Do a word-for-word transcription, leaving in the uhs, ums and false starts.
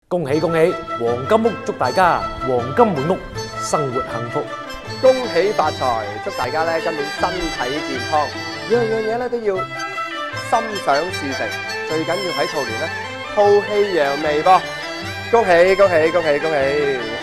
恭喜恭喜！黃金屋祝大家黃金滿屋，生活幸福。 恭喜發財！祝大家咧今年身體健康，樣樣嘢咧都要心想事成，最緊要喺兔年咧吐氣揚眉噃！恭喜恭喜恭喜恭喜！